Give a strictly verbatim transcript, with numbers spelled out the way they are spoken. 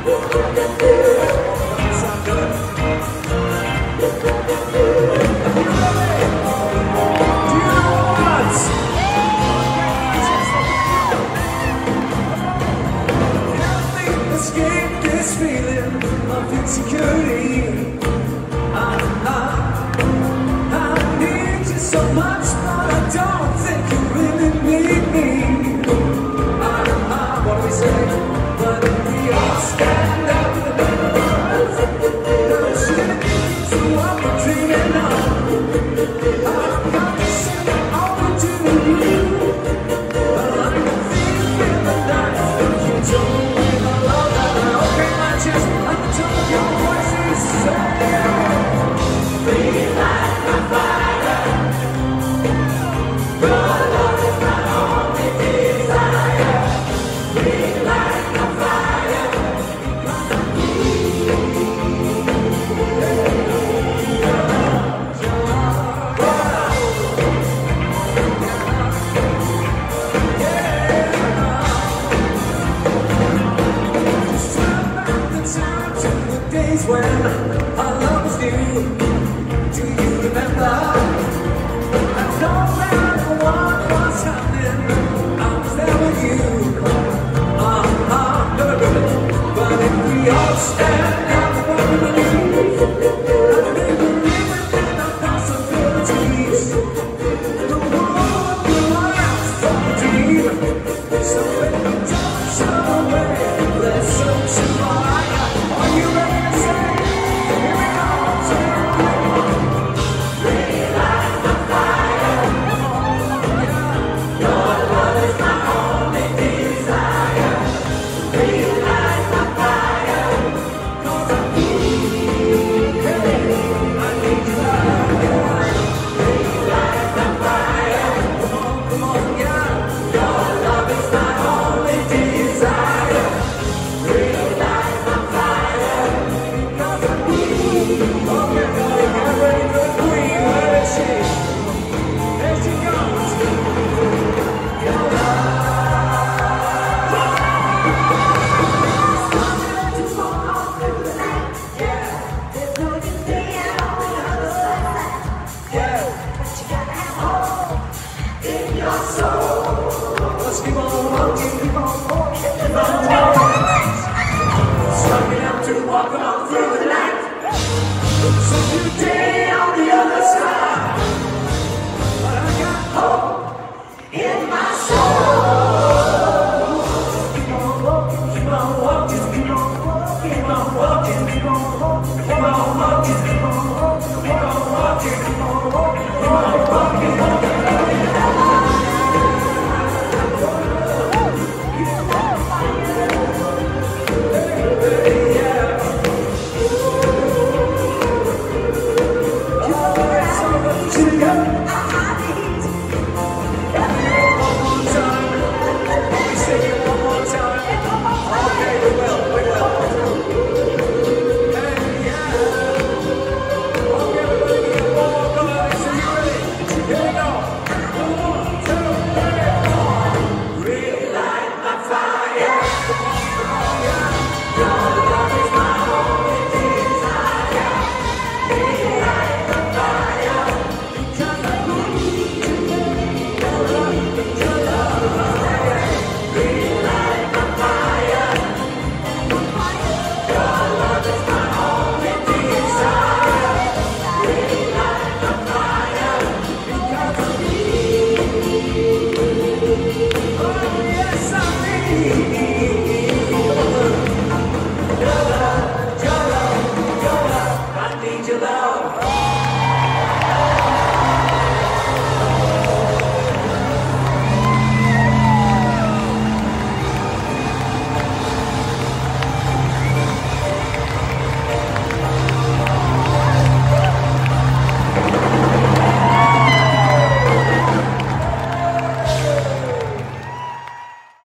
Escape this feeling of insecurity. I, I, I need you so much, but I don't think you really need me. I, I, what do we say? But if we all stand up, no sticking to what we're dreaming of. I've got to send it over to you. But I can feel in the night that you don't. Just at the top of your voices say, breathe like a fire. Your love is my only desire. Breathe like a fire. Because I need days when our love was new. Do you remember? I know that what was happening, I was there with you. Uh-huh, no, no, no. But if we all stand up, what do we do?